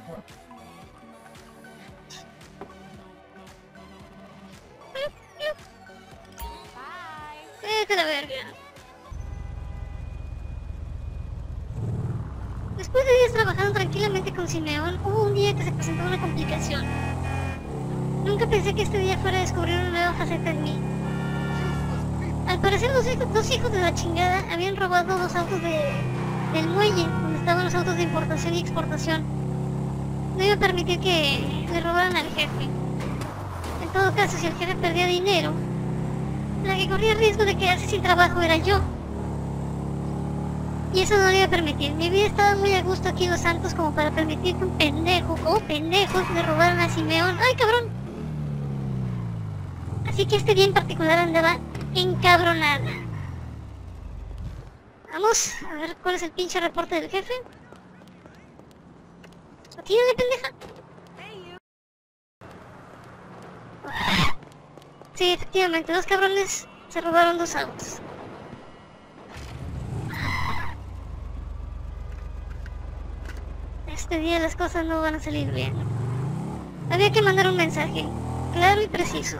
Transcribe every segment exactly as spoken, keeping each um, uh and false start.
Vete a la verga. Después de días trabajando tranquilamente con Simeón, hubo un día que se presentó una complicación. Nunca pensé que este día fuera a descubrir una nueva faceta en mí. Al parecer los hijos, dos hijos de la chingada habían robado dos autos de, del muelle, donde estaban los autos de importación y exportación. No iba a permitir que le robaran al jefe. En todo caso, si el jefe perdía dinero, la que corría el riesgo de quedarse sin trabajo era yo. Y eso no lo iba a permitir. Mi vida estaba muy a gusto aquí en Los Santos como para permitir que un pendejo o pendejos le robaran a Simeón. ¡Ay, cabrón! Así que este día en particular andaba encabronada. Vamos a ver cuál es el pinche reporte del jefe. Tírale, pendeja. Sí, efectivamente, dos cabrones se robaron dos autos. Este día las cosas no van a salir bien. Había que mandar un mensaje, claro y preciso.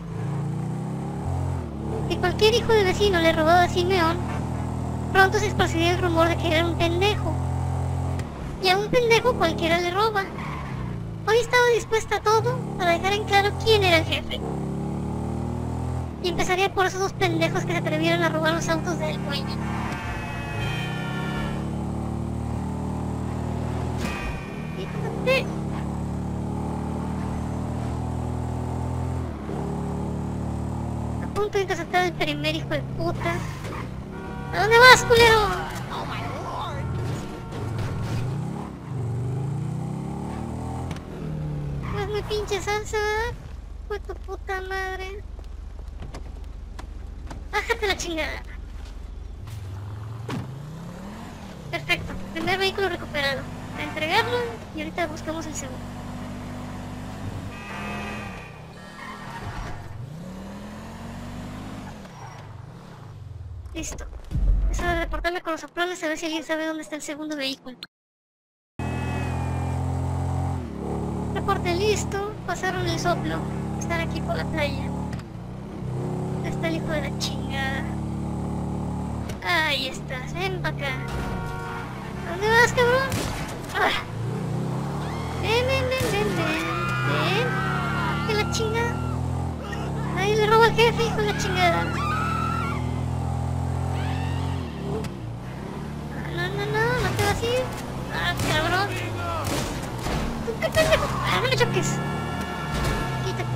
Si cualquier hijo de vecino le robaba a Simeón, pronto se esparciría el rumor de que era un pendejo. Y a un pendejo cualquiera le roba. Hoy estaba dispuesta a todo para dejar en claro quién era el jefe. Y empezaría por esos dos pendejos que se atrevieron a robar los autos del muelle. Fíjate. A punto de interceptar el primer hijo de puta. ¿A dónde vas, culero? Oh my lord. No es mi pinche salsa. Fue tu puta madre. Bájate la chingada. Perfecto, primer vehículo recuperado. A entregarlo y ahorita buscamos el segundo. Listo. Es hora de reportarme con los soplones a ver si alguien sabe dónde está el segundo vehículo. Reporte listo. Pasaron el soplo. Están aquí por la playa. Está el hijo de la chingada. Ahí estás, ven para acá. ¿Dónde vas, cabrón? Ah. Ven, ven, ven, ven, ven. Ven. Que la chingada. Nadie le roba al jefe, hijo de la chingada. No, no, no, no te vas a ir. Ah, cabrón. ¿Tú qué pendejo? Ah, no me choques. Quítate.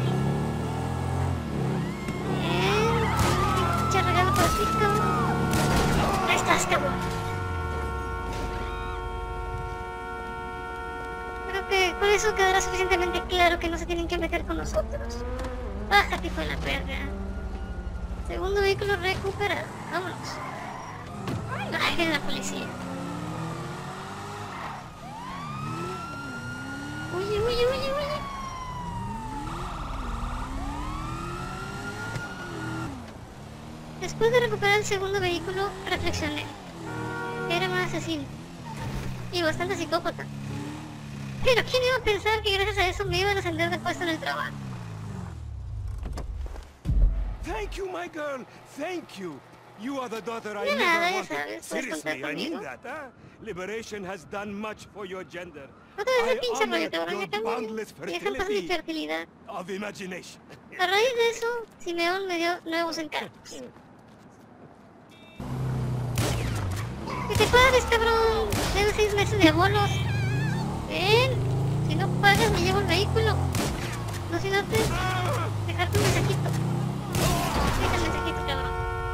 Ahí estás, cabrón. Creo que por eso quedará suficientemente claro que no se tienen que meter con nosotros. Bájate, hijo de la perra. Segundo vehículo recuperado. Vámonos. Ay, viene la policía. Huye, huye, huye, huye. Después de recuperar el segundo vehículo, reflexioné. Era un asesino. Y bastante psicópata. Pero ¿quién iba a pensar que gracias a eso me iban a ascender de puesto en el trabajo? Thank you, my girl. Thank you. You are the daughter I De never nada, ya wanted. sabes, puedes Seriously, contar I mean conmigo. that, huh? Liberation has done much for your gender. No te ves el I pinche honor rollo, cabrón, your ya cambié. boundless Y dejan pasar mi fertility fertilidad. of imagination. A raíz de eso, Simeón me dio nuevos encargos. ¿Qué te pares, cabrón? Debes seis meses de abonos. Ven, si no pagas me llevo el vehículo. No, si no te... Dejarte un mensajito. Deja el mensajito, cabrón.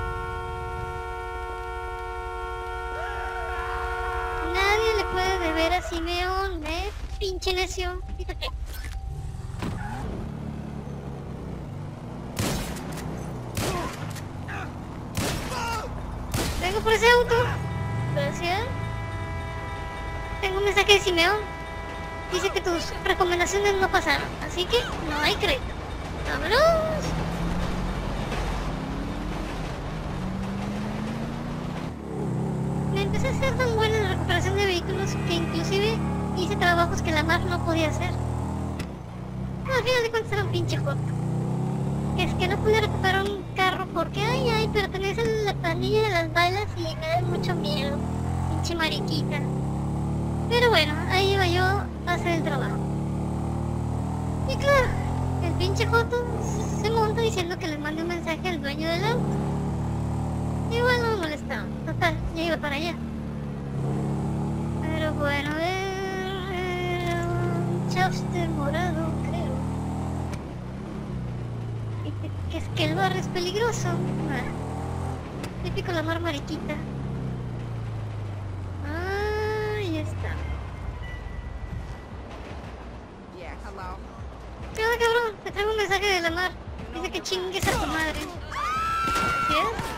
Nadie le puede deber a Simeón, ¿eh? Pinche necio. Quítate. Vengo por ese auto. Gracias. Tengo un mensaje de Simeón. Dice que tus recomendaciones no pasaron, así que no hay crédito. ¡Vámonos! Me empecé a hacer tan buena en la recuperación de vehículos que inclusive hice pinche trabajos que la mar no podía hacer. No, al final de cuentas era un pinche joto. Que es que no pude recuperar un carro porque ay ay, pertenece a la pandilla de las balas y me da mucho miedo. Pinche mariquita. Pero bueno, ahí iba yo a hacer el trabajo. Y claro, el pinche joto se monta diciendo que les mande un mensaje al dueño del auto. Igual no me molestaba. Total, ya iba para allá. Pero bueno, a ver... Era un chauster morado, creo. Y que, que es que el barrio es peligroso. Ah, típico la mar mariquita. Ah, ya está. Yeah, hello. ¿Qué onda, cabrón? Te traigo un mensaje de la mar. Dice que chingues a tu madre. ¿Qué es?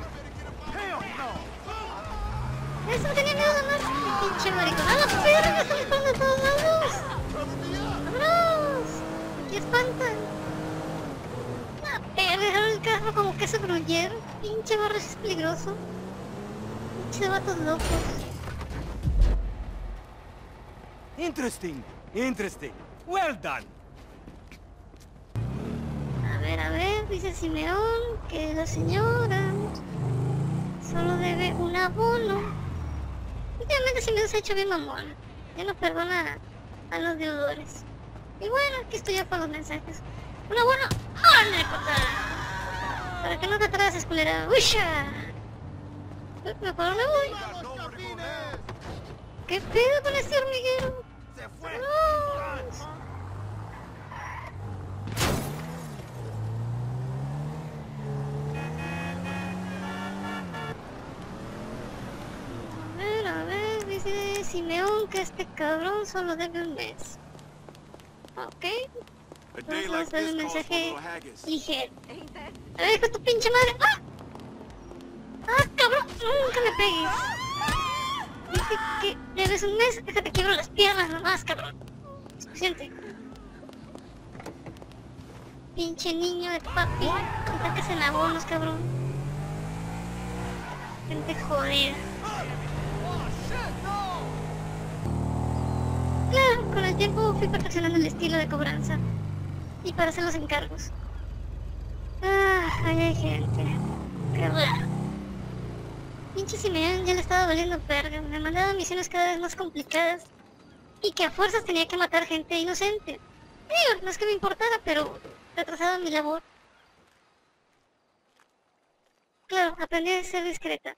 Eso no tenía miedo de la mar. Qué pinche maricón. ¡Ah, la perra! ¡Me están disparando a todos lados! ¡Vámonos! ¡Qué espantan! La perra, dejaron el carro como queso gruyere. Pinche barrio es peligroso. Pinche vatos locos. Interesting, interesting. Well done. A ver, a ver, dice Simeón que la señora solo debe un abono. Últimamente Simeón se ha hecho bien mamón. Ya no perdona a los deudores. Y bueno, aquí estoy yo con los mensajes. Un abono, ¡órale, puta! Para que no te atrases, culera. ¡Uysha! Mejor me voy. ¿Qué pedo con este hormiguero? Se fue. ¡No! A ver, a ver, dice Simeón que este cabrón solo debe un mes. Ok. A day Vamos a like hacer this un calls for a mensaje little haggis. ligero. Ain't that? A ver, hijo de tu pinche madre. ¡Ah! ¡Ah, cabrón! ¡Nunca me pegues! Dice que debes un mes, déjate quiebro las piernas nomás, cabrón. Suficiente. Pinche niño de papi. No que en abonos, cabrón. Gente jodida. Claro, con el tiempo fui perfeccionando el estilo de cobranza. Y para hacer los encargos. Ah, ahí hay gente. Qué raro. Pinche Simeón ya le estaba valiendo verga. Me mandaba misiones cada vez más complicadas. Y que a fuerzas tenía que matar gente inocente. Digo, no es que me importara, pero retrasaba mi labor. Claro, aprendí a ser discreta.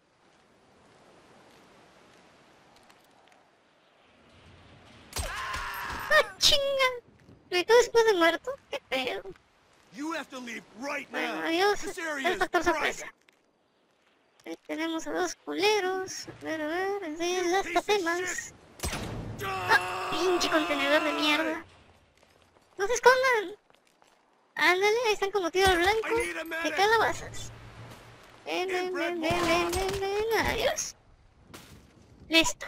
¡Ah, chinga! ¿Y tú después de muerto? ¿Qué pedo? You have to leave right Bueno, now. adiós. This Es area el is factor private. sorpresa. Ahí tenemos a dos culeros. A ver, a ver, enseñan las patemas. ¡Ah! Pinche contenedor de mierda. ¡No se escondan! Ándale, ahí están como tiro al blanco de calabazas. Ven, ven, ven, ven, ven, ven, ven, adiós. Listo.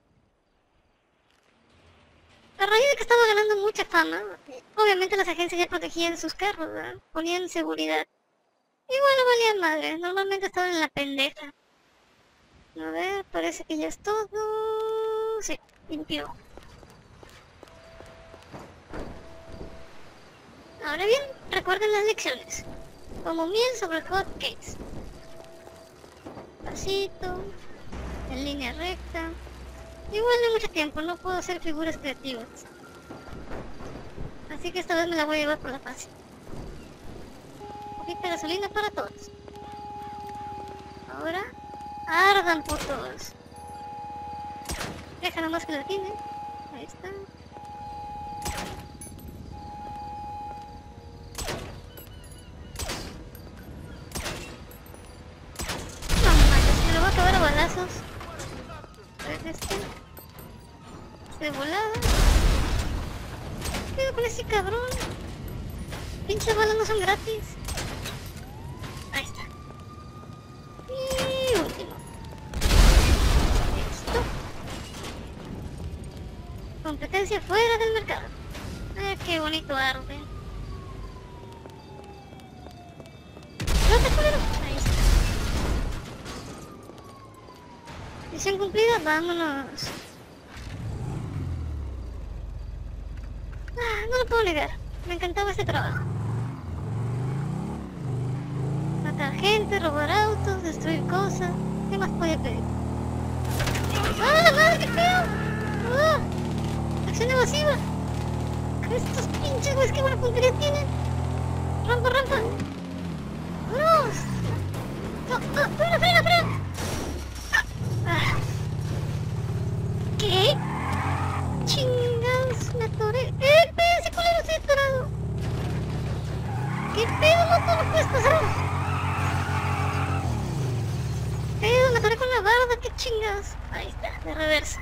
A raíz de que estaba ganando mucha fama, obviamente las agencias ya protegían sus carros, ¿verdad? Ponían seguridad. Igual no valía madre, normalmente estaban en la pendeja. A ver, parece que ya es todo. Sí, limpió. Ahora bien, recuerden las lecciones. Como miel sobre hot cakes. Pasito, en línea recta. Igual no hay mucho tiempo, no puedo hacer figuras creativas. Así que esta vez me la voy a llevar por la fácil. Un poquito de gasolina para todos. Ahora, ardan putos. Deja nomás que la tiene. Ahí está. No manches, me lo voy a acabar a balazos. Este. De volada. ¿Qué pedo con ese cabrón? Pinches balas no son gratis. Ahí está. Y último. Listo. Competencia fuera del mercado. Ah, qué bonito arde. ¿No te acuerdas? Ahí está. Misión cumplida, vámonos. no lo puedo negar. Me encantaba este trabajo. Matar gente, robar autos, destruir cosas. ¿Qué más podía pedir? ¡Ah, la madre, qué feo! ¡Ah! ¡Acción evasiva! Estos pinches güeyes, qué buena puntería tienen. Rampa, rampa. ¡Vámonos! ¡No, no! ¡Frena, frena, frena! Ah. ¿Qué? Chingados, me atoré. ¡Eh, ese culero, estoy atorado! ¿Qué pedo, loco? No puedes pasar. Pedo, me atoré con la barda, qué chingados. Ahí está, de reversa.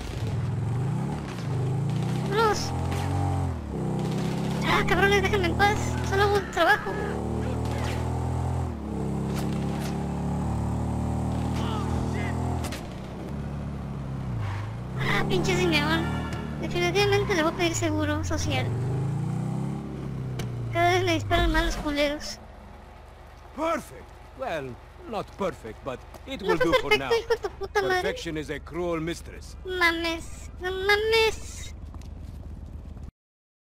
Vámonos. Ah, cabrones, déjenme en paz. Solo hago un trabajo. Ah, pinche Simeón. Definitivamente le voy a pedir seguro social. Cada vez le disparan más los culeros. Perfect. Well, not perfect, but it No will fue do for perfecto, now. hijo de tu puta madre. Perfection is a cruel mistress. Mames, no mames.